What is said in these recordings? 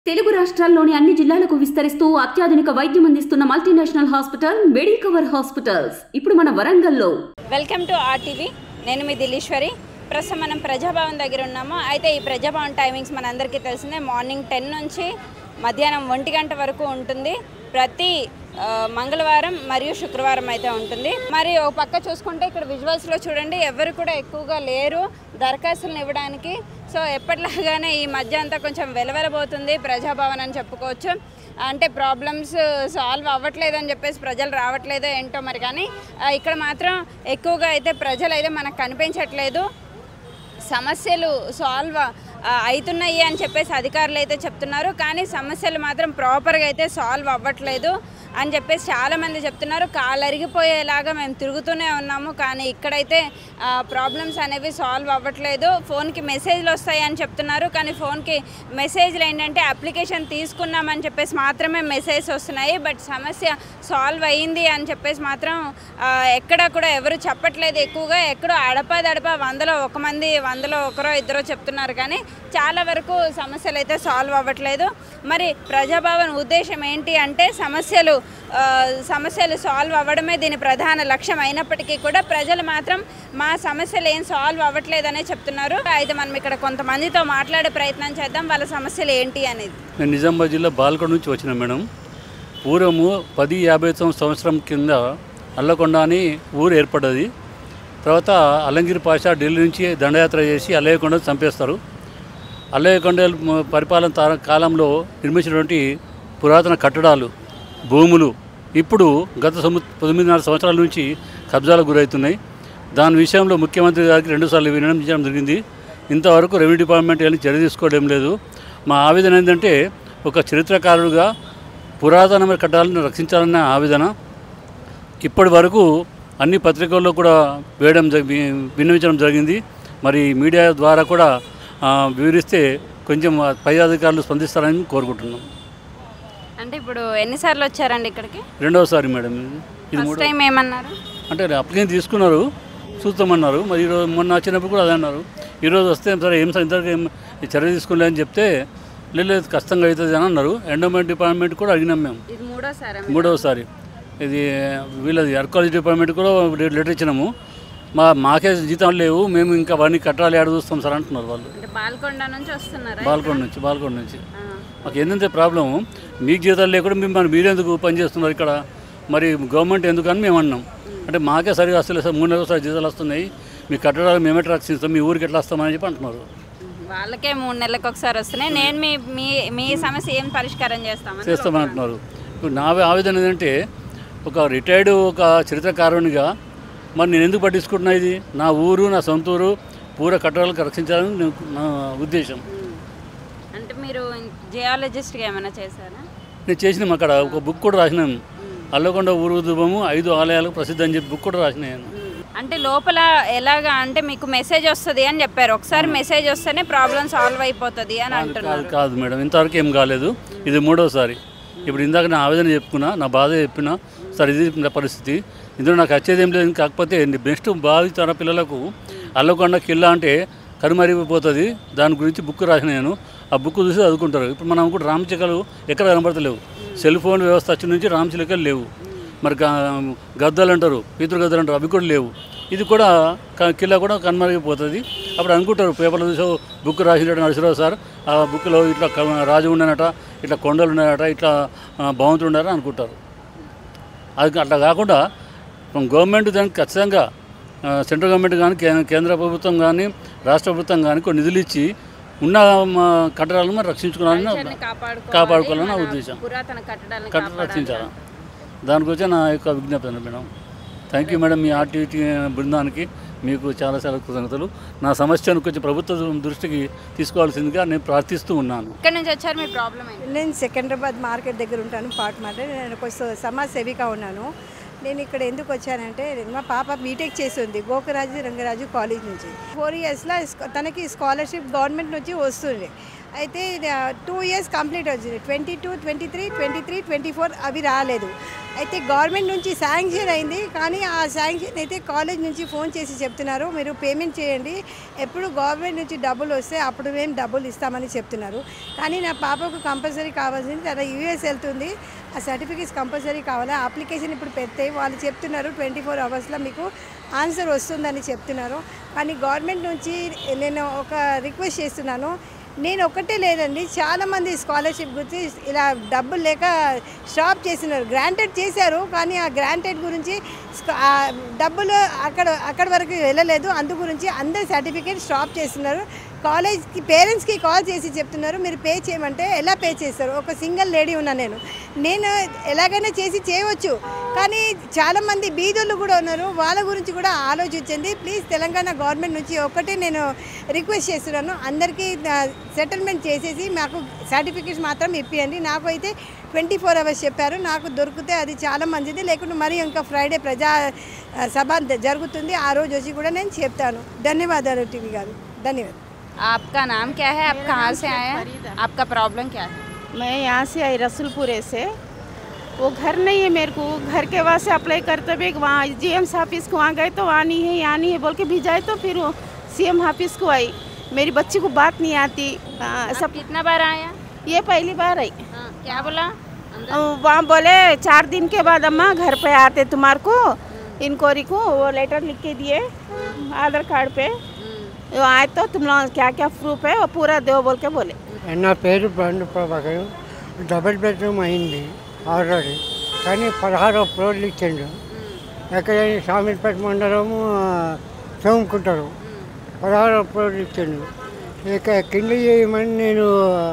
తెలుగు రాష్ట్రాల్లోని అన్ని జిల్లాలకు విస్తరిస్తూ అత్యాధునిక వైద్యం అందిస్తున్న మల్టీనేషనల్ హాస్పిటల్ మెడికవర్ హాస్పిటల్స్ ఇప్పుడు మన వరంగల్లో. Welcome to RTV. నేను మీ దిలీశ్వరి. ప్రస్తుతం మనం ప్రజాభవన్ దగ్గర ఉన్నాము. అయితే ఈ ప్రజాభవన్ టైమింగ్స్ మనందరికీ తెలిసిందే. మార్నింగ్ 10 నుంచి మధ్యాహ్నం 1 గంట వరకు ఉంటుంది. ప్రతి మంగళవారం మరియు శుక్రవారం అయితే ఉంటుంది. మరి ఒక పక్క చూసుకుంటే ఇక్కడ విజువల్స్లో చూడండి, ఎవరు కూడా ఎక్కువగా లేరు దరఖాస్తులను ఇవ్వడానికి. సో ఎప్పటిలాగానే ఈ మధ్య అంతా కొంచెం వెలవెలబోతుంది ప్రజాభవన్ అని చెప్పుకోవచ్చు. అంటే ప్రాబ్లమ్స్ సాల్వ్ అవ్వట్లేదని చెప్పేసి ప్రజలు రావట్లేదో ఏంటో మరి, కానీ ఇక్కడ మాత్రం ఎక్కువగా అయితే ప్రజలు అయితే మనకు కనిపించట్లేదు. సమస్యలు సాల్వ్ అవుతున్నాయి అని చెప్పేసి అధికారులు అయితే చెప్తున్నారు, కానీ సమస్యలు మాత్రం ప్రాపర్గా అయితే సాల్వ్ అవ్వట్లేదు అని చెప్పేసి చాలామంది చెప్తున్నారు. కాళ్ళు అరిగిపోయేలాగా మేము తిరుగుతూనే ఉన్నాము, కానీ ఇక్కడైతే ప్రాబ్లమ్స్ అనేవి సాల్వ్ అవ్వట్లేదు. ఫోన్కి మెసేజ్లు వస్తాయి అని చెప్తున్నారు, కానీ ఫోన్కి మెసేజ్లు ఏంటంటే అప్లికేషన్ తీసుకున్నామని చెప్పేసి మాత్రమే మెసేజ్ వస్తున్నాయి. బట్ సమస్య సాల్వ్ అయ్యింది అని చెప్పేసి మాత్రం ఎక్కడ కూడా ఎవరు చెప్పట్లేదు. ఎక్కువగా ఎక్కడో అడపదడప 100లో 1 మంది 100లో 1 2 చెప్తున్నారు, కానీ చాలా వరకు సమస్యలు అయితే సాల్వ్ అవ్వట్లేదు. మరి ప్రజాభవన్ ఉద్దేశం ఏంటి అంటే సమస్యలు సాల్వ్ అవ్వడమే దీని ప్రధాన లక్ష్యం అయినప్పటికీ కూడా ప్రజలు మాత్రం మా సమస్యలు ఏం సాల్వ్ అవ్వట్లేదనే చెప్తున్నారు. అయితే మనం ఇక్కడ కొంతమందితో మాట్లాడే ప్రయత్నం చేద్దాం, వాళ్ళ సమస్యలు ఏంటి అనేది. నేను నిజామాబాద్ జిల్లా బాల్కొండ నుంచి వచ్చిన మేడం. పూర్వము 10-50 సంవత్సరం కింద అల్లకొండ అని ఊరు ఏర్పడ్డది. తర్వాత అలంగిరి పాషా ఢిల్లీ నుంచి దండయాత్ర చేసి అల్లయ్యకొండ చంపేస్తారు. అల్లయ్యకొండ పరిపాలన కాలంలో నిర్మించినటువంటి పురాతన కట్టడాలు, భూములు ఇప్పుడు గత 9.5 సంవత్సరాల నుంచి కబ్జాలకు గురవుతున్నాయి. దాని విషయంలో ముఖ్యమంత్రి గారికి 2 సార్లు విన్నవించడం జరిగింది. ఇంతవరకు రెవెన్యూ డిపార్ట్మెంట్ ఏమైనా చర్య తీసుకోవడం లేదు. మా ఆవేదన ఏంటంటే, ఒక చరిత్రకారుడుగా పురాతనమైన కట్టడాలను రక్షించాలన్న ఆవేదన. ఇప్పటి వరకు అన్ని పత్రికల్లో కూడా విన్నవించడం జరిగింది. మరి మీడియా ద్వారా కూడా వివరిస్తే కొంచెం పై అధికారులు స్పందిస్తారని కోరుకుంటున్నాం. అంటే ఇప్పుడు ఎన్నిసార్లు వచ్చారండి ఇక్కడికి? 2వసారి మేడం. ఇది ఫస్ట్ టైం ఏమన్నారు అంటే అప్లికేషన్ తీసుకున్నారు, చూస్తామన్నారు. మరి ఈరోజు మొన్న వచ్చినప్పుడు కూడా అదే అన్నారు. ఈరోజు వస్తే సరే ఏం సార్ ఇంతవరకు ఏం చర్య తీసుకోలే అని చెప్తే, లేదు కష్టంగా అవుతుంది అని అన్నారు. ఎండోమెంట్ డిపార్ట్మెంట్ కూడా అడిగినాం మేము. ఇది మూడవసారి. ఇది వీళ్ళది ఆర్కాలజీ డిపార్ట్మెంట్ కూడా లెటర్ ఇచ్చినాము. మాకే జీతాలు లేవు, మేము ఇంకా వాడిని కట్టాలి ఆడ చూస్తాం సార్ అంటున్నారు వాళ్ళు. బాల్కొండ నుంచి వస్తున్నారు. బాల్కొండ నుంచి మాకు ఏంటంటే ప్రాబ్లము, మీకు జీతాలు లేకుండా మీరెందుకు పని చేస్తున్నారు ఇక్కడ, మరి గవర్నమెంట్ ఎందుకు అని మేము అన్నాం. అంటే మాకే సరిగా వస్తలేదు సార్, 3 నెలలు జీతాలు వస్తున్నాయి, మీ కట్టడాలు మేమే రక్షిస్తాం, మీ ఊరికి ఎట్లా వస్తామని చెప్పి అంటున్నారు. వాళ్ళకే 3 నెలలకు ఒకసారి వస్తున్నాయి. నేను మీ సమస్య ఏం పరిష్కారం చేస్తామని అంటున్నారు. ఇప్పుడు నా ఆవేదన ఏంటంటే, ఒక రిటైర్డ్ ఒక చరిత్రకారునిగా మరి నేను ఎందుకు పట్టించుకుంటున్నా? ఇది నా ఊరు, నా సొంత ఊరు, పూర కట్టడాలకు రక్షించాలని నా ఉద్దేశం. అంటే మీరు జియాలజిస్ట్గా ఏమైనా చేశారా? నేను చేసినాం. అక్కడ ఒక బుక్ కూడా రాసినాను, అల్లకొండ ఊరు దుర్గము 5 ఆలయాలకు ప్రసిద్ధి అని చెప్పి బుక్ కూడా రాసినాను. అంటే లోపల ఎలాగా అంటే మీకు మెసేజ్ వస్తుంది అని చెప్పారు, ఒకసారి మెసేజ్ వస్తేనే ప్రాబ్లం సాల్వ్ అయిపోతుంది అని అంటున్నారు. కాదు మేడం, ఇంతవరకు ఏం కాలేదు. ఇది 3వసారి. ఇప్పుడు ఇందాక నా ఆవేదన చెప్పుకున్నా, నా బాధ చెప్పినా, సార్ ఇది పరిస్థితి, ఇందులో నాకు వచ్చేది ఏం లేదు. కాకపోతే నెక్స్ట్ భావితర పిల్లలకు అల్లకొండ కిల్లా అంటే కనుమరిగిపోతుంది, దాని గురించి బుక్ రాసిన నేను. ఆ బుక్ చూసి చదువుకుంటారు. ఇప్పుడు మనం కూడా రామచిలకలు ఎక్కడ కనబడతలేవు. సెల్ ఫోన్ వ్యవస్థ వచ్చిన నుంచి రామచిలకలు లేవు. మరి గద్దలు అంటారు, పీతృ గద్దలు అంటారు, అవి కూడా లేవు. ఇది కూడా కిల్లా కూడా కనుమరిగిపోతుంది. అప్పుడు అనుకుంటారు, పేపర్లో చూసో బుక్ రాసినట్టు నరసింహరావు సార్, ఆ బుక్లో ఇట్లా రాజు ఉన్నానట, ఇట్లా కొండలు ఉన్నాయట, ఇట్లా భవంతులు ఉన్నారని అనుకుంటారు. అది అట్లా కాకుండా గవర్నమెంట్ దానికి ఖచ్చితంగా సెంట్రల్ గవర్నమెంట్ కానీ కేంద్ర ప్రభుత్వం కానీ రాష్ట్ర ప్రభుత్వం కానీ కొన్ని నిధులు ఇచ్చి ఉన్న కట్టడాలను మనం రక్షించుకోవాలని కాపాడుకోవాలని నా ఉద్దేశం. రక్షించాలి, దాని గురించి నా యొక్క విజ్ఞప్తి మేడం. Thank you madam. మీ ఆర్టీవీ బృందానికి మీకు చాలా కృతజ్ఞతలు. నా సమస్యను కొంచెం ప్రభుత్వ దృష్టికి తీసుకోవాల్సిందిగా నేను ప్రార్థిస్తూ ఉన్నాను. ఇక్కడ నుంచి వచ్చారు, మీ ప్రాబ్లం ఏంటి? నేను సికింద్రాబాద్ మార్కెట్ దగ్గర ఉంటాను, పాట్ మార్కెట్. నేను కొంచెం సమాజ సేవిక ఉన్నాను. నేను ఇక్కడ ఎందుకు వచ్చానంటే, మా పాప బీటెక్ చేసింది గోకరాజు రంగరాజు కాలేజ్ నుంచి. 4 ఇయర్స్లో తనకి స్కాలర్షిప్ గవర్నమెంట్ నుంచి వస్తుంది. అయితే 2 ఇయర్స్ కంప్లీట్ వచ్చింది, 22, 23, 23, 24 అవి రాలేదు. అయితే గవర్నమెంట్ నుంచి శాంక్షన్ అయింది, కానీ ఆ శాంక్షన్ అయితే కాలేజ్ నుంచి ఫోన్ చేసి చెప్తున్నారు మీరు పేమెంట్ చేయండి, ఎప్పుడు గవర్నమెంట్ నుంచి డబ్బులు వస్తే అప్పుడు మేము డబ్బులు ఇస్తామని చెప్తున్నారు. కానీ నా పాపకు కంపల్సరీ కావాల్సింది, తన యూఎస్ వెళ్తుంది, ఆ సర్టిఫికేట్స్ కంపల్సరీ కావాలి. అప్లికేషన్ ఇప్పుడు పెడితే వాళ్ళు చెప్తున్నారు 24 అవర్స్లో మీకు ఆన్సర్ వస్తుందని చెప్తున్నారు. కానీ గవర్నమెంట్ నుంచి నేను ఒక రిక్వెస్ట్ చేస్తున్నాను, నేను ఒక్కటే లేదండి, చాలామంది స్కాలర్షిప్ గురించి ఇలా డబ్బులు లేక స్టాప్ చేస్తున్నారు. గ్రాంటెడ్ చేశారు, కానీ ఆ గ్రాంటెడ్ గురించి డబ్బులు అక్కడ వరకు వెళ్ళలేదు, అందు గురించి అందరు సర్టిఫికేట్ స్టాప్ చేస్తున్నారు. కాలేజ్కి పేరెంట్స్కి కాల్ చేసి చెప్తున్నారు మీరు పే చేయమంటే ఎలా పే చేస్తారు. ఒక సింగిల్ లేడీ ఉన్నా, నేను ఎలాగైనా చేసి చేయవచ్చు, కానీ చాలామంది బీదోళ్ళు కూడా ఉన్నారు, వాళ్ళ గురించి కూడా ఆలోచించండి ప్లీజ్. తెలంగాణ గవర్నమెంట్ నుంచి ఒక్కటే నేను రిక్వెస్ట్ చేస్తున్నాను, అందరికీ సెటిల్మెంట్ చేసేసి మాకు సర్టిఫికేట్స్ మాత్రం ఇప్పియండి. నాకు అయితే 24 అవర్స్ చెప్పారు, నాకు దొరికితే అది చాలా మంచిది, లేకుంటే మరి ఇంకా ఫ్రైడే ప్రజా సభ జరుగుతుంది, ఆ రోజు వచ్చి కూడా నేను చెప్తాను. ధన్యవాదాలు టీవీ గారు, ధన్యవాదాలు. आपका नाम क्या है, आप कहाँ से आए हैं, आपका प्रॉब्लम क्या है? मैं यहाँ से आई रसूलपुरे से। वो घर नहीं है मेरे को, घर के वास्ते अप्लाई करते हुए वहाँ जीएमसी ऑफिस को वहाँ गए तो वहाँ नहीं है, यहाँ नहीं है बोल के भिजाए, तो फिर सीएम ऑफिस को आई। मेरी बच्ची को बात नहीं आती। सब कितना बार आया? ये पहली बार आई। क्या बोला? वहाँ बोले 4 दिन के बाद अम्मा घर पे आते तुम्हारे को इंक्वायरी को, वो लेटर लिख के दिए आधार कार्ड पे, वो आए तो तुम लोग क्या क्या प्रूफ है वो पूरा दो बोल के बोले। నా పేరు బండు ప్రభాకర్. డబుల్ బెడ్రూమ్ అయింది ఆల్రెడీ, కానీ 16 ఫ్లోర్లు ఇచ్చిండు. ఎక్కడైనా సామీర్పేట మండలము సోముకుంటారు, 16 ఫ్లోర్లు ఇచ్చిండు. ఇక కింద చేయమని నేను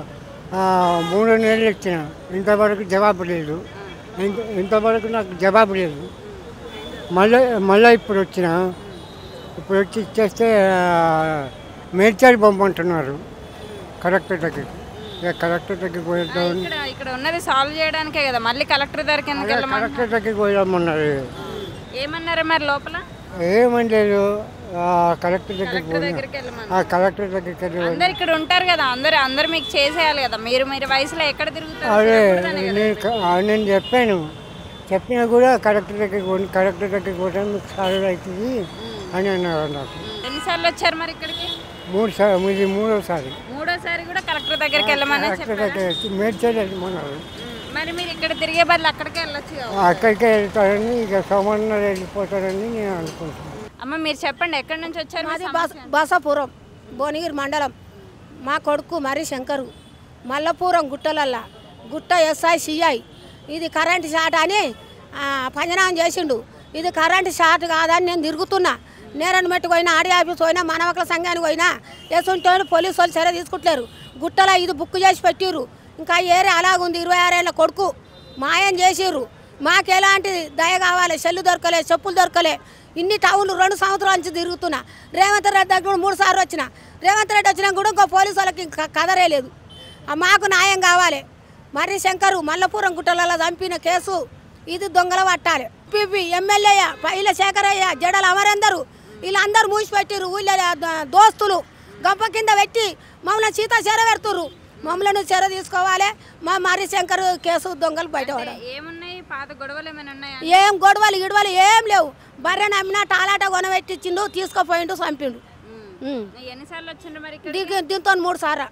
3 నెలలు ఇచ్చిన, ఇంతవరకు జవాబు లేదు, ఇంతవరకు నాకు జవాబు లేదు. మళ్ళీ ఇప్పుడు వచ్చి ఇచ్చేస్తే మేడ్చల్ పంపమంటున్నారు కలెక్టర్ దగ్గరికి. ఇక కలెక్టర్ దగ్గరికి పోయిద్దాం, ఇక్కడ ఉన్నది సాల్వ్ చేయడానికే కదా, మళ్ళీ కలెక్టర్ దగ్గరికి ఎందుకు వెళ్ళమన్నారు? కలెక్టర్ దగ్గరికి పోయామన్నారు. ఏమన్నారు మరి లోపల? ఏమని లేదు, కలెక్టర్ దగ్గరికి కలెక్టర్ దగ్గరికి అందరు ఇక్కడ ఉంటారు కదా, అందరు మీకు చేసేయాలి కదా, మీరు వయసులో ఎక్కడ తిరుగుతారు? అదే నేను చెప్పినా కూడా కలెక్టర్ దగ్గరికి పోతే మీకు సాల్వ్ అవుతుంది అని అన్నారు నాకు. ఎన్నిసార్లు వచ్చారు మరి ఇక్కడికి? 3 సార్లు, ఇది మూడోసారి. మూడోసారి కూడా కలెక్టర్ దగ్గరికి వెళ్ళమని కలెక్టర్ దగ్గర మేడ్చల్ వెళ్ళమన్నారు. మరి మీరు ఇక్కడ తిరిగే బదులు అక్కడికే వెళ్ళొచ్చు కదా. అక్కడికే వెళ్తారని, ఇక సోమవారం వెళ్ళిపోతారని నేను అనుకుంటున్నాను. అమ్మ మీరు చెప్పండి, ఎక్కడి నుంచి వచ్చారు? మాది బాసాపురం భువనగిరి మండలం. మా కొడుకు మరి శంకరు మల్లపురం గుట్టలల్లా గుట్ట ఎస్ఐ సిఐ. ఇది కరెంటు షాట్ అని పంజనామం చేసిండు. ఇది కరెంటు షాట్ కాదని నేను తిరుగుతున్నా. నేరని మెట్టుకు పోయినా, ఆడి ఆఫీస్ పోయినా, మనవకల సంఘానికి పోయినా వేసుంటే పోలీసు వాళ్ళు చర్య తీసుకుంటలేరు. గుట్టలో ఇది బుక్ చేసి పెట్టిర్రు. ఇంకా ఏరే అలాగుంది, 26 ఏళ్ళ కొడుకు మాయం చేసిర్రు. మాకు ఎలాంటి దయ కావాలి, సెల్లు దొరకలే, చెప్పులు దొరకలే. ఇన్ని టౌన్లు 2 సంవత్సరాల నుంచి తిరుగుతున్నా. రేవంత్ రెడ్డి దగ్గర 3 సార్లు వచ్చిన. రేవంత్ రెడ్డి వచ్చినా కూడా ఇంకో పోలీసు వాళ్ళకి కదరే లేదు. మాకు న్యాయం కావాలి. మరి శంకరు మల్లపురం గుట్టలలో చంపిన కేసు ఇది దొంగల పట్టాలి. పిపి ఎమ్మెల్యే పైల శేఖరయ్య, జడల అమరేందరు వీళ్ళందరూ మూసిపెట్టిర్రు. ఊళ్ళో దోస్తులు గంప కింద పెట్టి మమ్మల్ని సీతా చెర పెడుతుర్రు. మమ్మల్ని చెర తీసుకోవాలి. మా మరి శంకర్ కేసు దొంగలు బయటపడాలి. ఏం గొడవలు గిడవలు ఏం లేవు. బర్రె నమ్మినా టాలాట కొనబెట్టించిండు, తీసుకుపోయిండు, చంపిండు. దీంతో 3 సార్లు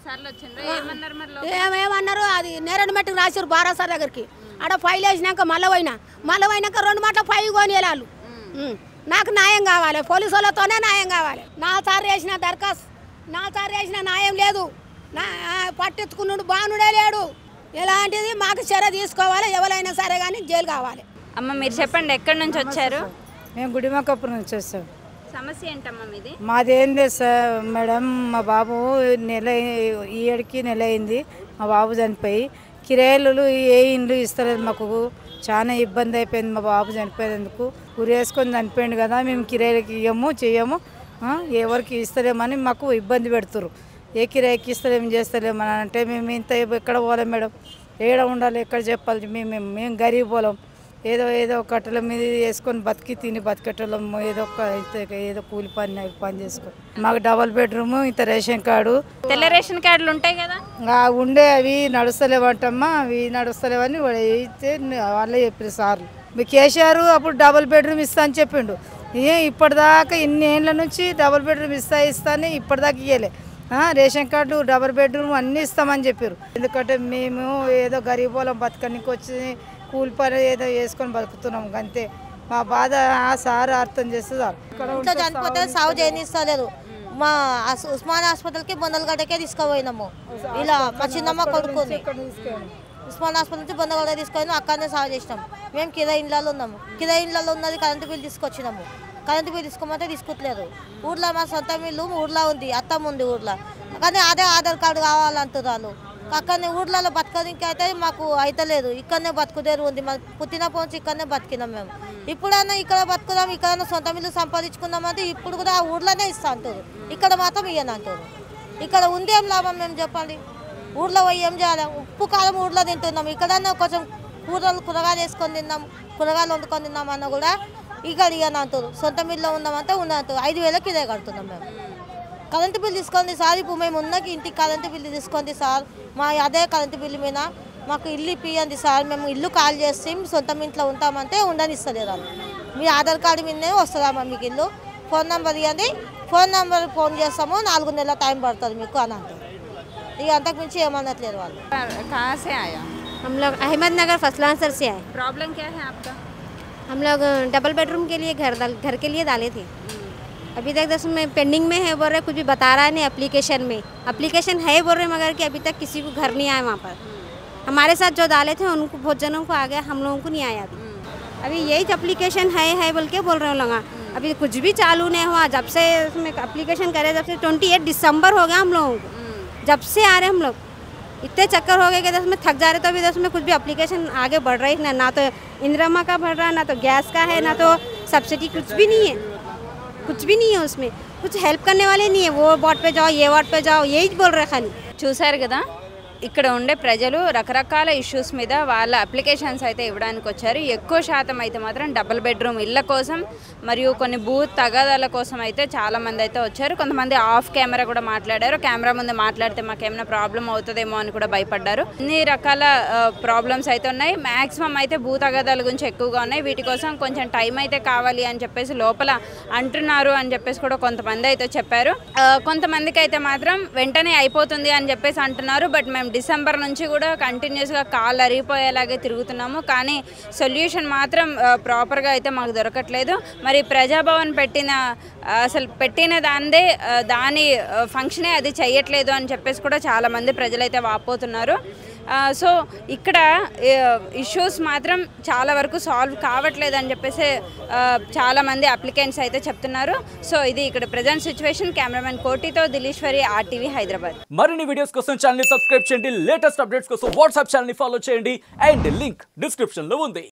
ఏమేమన్నారు, అది నేరని మట్టుకు రాసిరు బారాసార్ దగ్గరికి. ఆడ ఫైల్ వేసినాక మళ్ళీ పోయినాక 2 మాటలు ఫైల్ కొని వెళ్ళాలి. నాకు న్యాయం కావాలి, పోలీసు వాళ్ళతోనే న్యాయం కావాలి. 4 సార్లు వేసిన దరఖాస్తు, 4 సార్లు వేసిన న్యాయం లేదు. పట్టించుకున్నాడు బానుడే లేడు. ఎలాంటిది మాకు చర్య తీసుకోవాలి, ఎవరైనా సరే కానీ జైలు కావాలి. అమ్మ మీరు చెప్పండి, ఎక్కడి నుంచి వచ్చారు? మేము గుడిమకపురం నుంచి వస్తాం. సమస్య ఏంటమ్మా మీది? మాదేం లేదు సార్ మేడం, మా బాబు ఈ ఏడుకి నెల అయింది. మా బాబు చనిపోయి కిరాయిలు ఏ ఇండ్లు ఇస్తలేదు. మాకు చాలా ఇబ్బంది అయిపోయింది. మా బాబు చనిపోయేందుకు ఉరేసుకొని చనిపోయింది కదా, మేము కిరాయిలకి ఇవ్వము చేయము, ఎవరికి ఇస్తలేమని మాకు ఇబ్బంది పెడుతురు. ఏ కిరాయికి ఇస్తలేము చేస్తలేమని అంటే మేము ఇంత ఎక్కడ పోలేం మేడం, ఏడ ఉండాలి, ఎక్కడ చెప్పాలి? మేము గరీబ్ పోలేం, ఏదో కట్టెల మీద వేసుకొని బతికి తిని బతికేటోళ్ళం ఏదో కూలి పని చేసుకో. మాకు డబల్ బెడ్రూమ్, ఇంత రేషన్ కార్డు. తెల్ల రేషన్ కార్డులు ఉంటాయి కదా, ఉండే అవి నడుస్తలేవంటమ్మా. అవి నడుస్తలేవని అయితే వాళ్ళే చెప్పారు సార్లు. మీ కేసీఆర్ అప్పుడు డబల్ బెడ్రూమ్ ఇస్తా అని చెప్పిండు. ఇప్పటిదాకా ఇన్ని ఏళ్ళ నుంచి డబల్ బెడ్రూమ్ ఇస్తా అని ఇప్పటిదాకా ఇవ్వలే. రేషన్ కార్డు, డబల్ బెడ్రూమ్ అన్నీ ఇస్తామని చెప్పారు. ఎందుకంటే మేము ఏదో గరీబ్ వాళ్ళం బతకనికి వచ్చి కూలి పని ఏదో వేసుకొని బతుకుతున్నాం అంతే. మా బాధ ఆ సార్ అర్థం చేస్తే ఇంట్లో చనిపోతే సాగు చేయనిస్తలేదు. మా ఉస్మాన్ హాస్పిటల్కి బొందలగడ్డకే తీసుకుపోయినాము. ఇలా మా చిన్నమ్మ కొడుకుని ఉస్మాన్ హాస్పిటల్ నుంచి బొందలగడ్డ తీసుకొని అక్కడనే సాగు చేసినాము. మేము కిరాయి ఇళ్ళలో ఉన్నాము. కిరాయి ఇళ్ళలో ఉన్నది కరెంటు బిల్ తీసుకొచ్చినాము. కరెంటు బిల్ తీసుకోమంటే తీసుకుంటలేదు. ఊర్లో మా సొంత ఇల్లు ఊర్లో ఉంది, అత్తమ్మ ఉంది ఊర్లో, కానీ అదే ఆధార్ కార్డు కావాలంటున్నారు. అక్కడనే ఊర్లలో బతకడానికి అయితే మాకు అయితలేదు. ఇక్కడనే బతుకుదేరు ఉంది. మా పుట్టిన పోంచి ఇక్కడనే బతికినాం మేము. ఇప్పుడైనా ఇక్కడ బతుకుదాం, ఇక్కడైనా సొంత ఇల్లు సంపాదించుకుందామంటే ఇప్పుడు కూడా ఆ ఊర్లోనే ఇస్తా అంటారు. ఇక్కడ మాత్రం ఇయ్యను అంటారు. ఇక్కడ ఉంది ఏం లాభం మేము చెప్పండి. ఊర్లో పోయి ఏం చేయాలి? ఉప్పు కారం ఊర్లో తింటున్నాం. ఇక్కడన్నా కొంచెం కూరగాయలు వేసుకొని తిన్నాం, కూరగాయలు వండుకొని తిన్నాం అన్న కూడా ఇక్కడ ఇయ్యను అంటారు. సొంత ఇల్లు ఉన్నామంటే ఉన్నంటారు. 5,000కి ఇదే కడుతున్నాం మేము. కరెంటు బిల్లు తీసుకోండి సార్. ఇప్పుడు మేము ఉన్నకి ఇంటికి కరెంటు బిల్లు తీసుకోండి సార్. మా అదే కరెంటు బిల్లు మీద మాకు ఇల్లు ఇప్పియండి సార్. మేము ఇల్లు కాల్ చేసి సొంత ఇంట్లో ఉంటామంటే ఉండనిస్తలేదు. మీ ఆధార్ కార్డు మీదనే వస్తుందమ్మా మీకు ఇల్లు. ఫోన్ నెంబర్ ఇవ్వండి, ఫోన్ నెంబర్ ఫోన్ చేస్తాము, 4 నెలల టైం పడుతుంది మీకు అని అంటారు. ఇక అంతకు మించి ఏమనట్లేదు వాళ్ళు. कहाँ से आया? हम लोग अहमदनगर फसलांसर से आए। प्रॉब्लम क्या है आपका? हम लोग डबल बेडरूम के लिए घर के लिए डाले थे। अभी तक 10 में पेंडिंग में है बोल रहे, कुछ भी बता रहा नहीं। एप्लीकेशन है बोल रहे, मगर कि अभी तक किसी को घर नहीं आया वहाँ पर। हमारे साथ जो डाले थे उनको बहुत जनों को आ गया, हम लोगों को नहीं आया अभी यही एप्लीकेशन है बोल के बोल रहे हो लोग। अभी कुछ भी चालू नहीं हुआ। जब से उसमें एप्लीकेशन करे, जब से 28 दिसंबर हो गया हम लोगों को, जब से आ रहे हम लोग। इतने चक्कर हो गए कि 10 में थक जा रहे। तो अभी 10 में कुछ भी एप्लीकेशन आगे बढ़ रही है ना तो इंदिरा का बढ़ रहा है, ना तो गैस का है, ना तो सब्सिडी, कुछ भी नहीं है। कुछ भी नहीं है उसमें, कुछ हेल्प करने वाले नहीं है। वो वार्ड पे जाओ, ये वार्ड पे जाओ, यही बोल रहे खाली। చూశారు కదా, ఇక్కడ ఉండే ప్రజలు రకరకాల ఇష్యూస్ మీద వాళ్ళ అప్లికేషన్స్ అయితే ఇవ్వడానికి వచ్చారు. ఎక్కువ శాతం అయితే మాత్రం డబుల్ బెడ్రూమ్ ఇళ్ళ కోసం మరియు కొన్ని భూ తగాదాల కోసం అయితే చాలామంది అయితే వచ్చారు. కొంతమంది ఆఫ్ కెమెరా కూడా మాట్లాడారు. కెమెరా ముందు మాట్లాడితే మాకేమైనా ప్రాబ్లం అవుతుందేమో అని కూడా భయపడ్డారు. అన్ని రకాల ప్రాబ్లమ్స్ అయితే ఉన్నాయి. మ్యాక్సిమం అయితే భూ తగాదాల గురించి ఎక్కువగా ఉన్నాయి. వీటి కోసం కొంచెం టైం అయితే కావాలి అని చెప్పేసి లోపల అంటున్నారు అని చెప్పేసి కూడా కొంతమంది అయితే చెప్పారు. కొంతమందికి అయితే మాత్రం వెంటనే అయిపోతుంది అని చెప్పేసి అంటున్నారు. బట్ మేము డిసెంబర్ నుంచి కూడా కంటిన్యూస్గా కాళ్ళు అరిగిపోయేలాగే తిరుగుతున్నాము, కానీ సొల్యూషన్ మాత్రం ప్రాపర్గా అయితే మాకు దొరకట్లేదు. మరి ప్రజాభవన్ పెట్టిన దాని ఫంక్షనే అది చెయ్యట్లేదు అని చెప్పేసి కూడా చాలామంది ప్రజలైతే వాపోతున్నారు. సో ఇక్కడ ఇష్యూస్ మాత్రం చాలా వరకు సాల్వ్ కావట్లేదు అని చెప్పేసి చాలామంది అప్లికెంట్స్ అయితే చెప్తున్నారు. సో ఇది ఇక్కడ ప్రెజెంట్ సిచ్యువేషన్. కెమెరామెన్ కోటితో దిలీశ్వరి, RTV హైదరాబాద్. మరిన్ని వీడియోస్ కోసం ఛానల్ ని సబ్స్క్రైబ్ చేయండి. లేటెస్ట్ అప్డేట్స్ కోసం వాట్సాప్ ఛానల్ ని ఫాలో చేయండి. అండ్ లింక్ డిస్క్రిప్షన్ లో ఉంది.